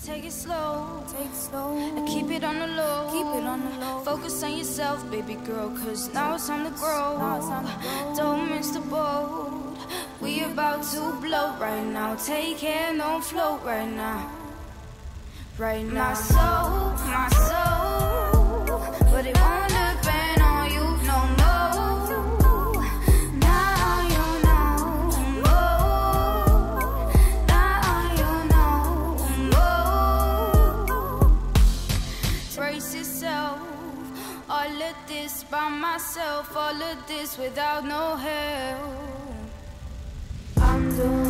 take it slow, and keep it on the low, Focus on yourself, baby girl, cause now it's time to grow. Don't miss the boat, we about to blow right now. Take care, don't float right now. My soul, but it won't depend on you, no, no. Now you know, now you know. Brace yourself, all of this by myself, all of this without no help. I'm doing